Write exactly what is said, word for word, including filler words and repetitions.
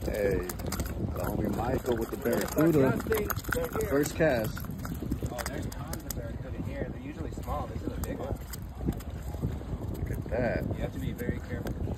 Hey, the homie Michael with the barracuda. First cast. Oh, there's tons of barracuda here. They're usually small. This is a big one. Look at that. You have to be very careful.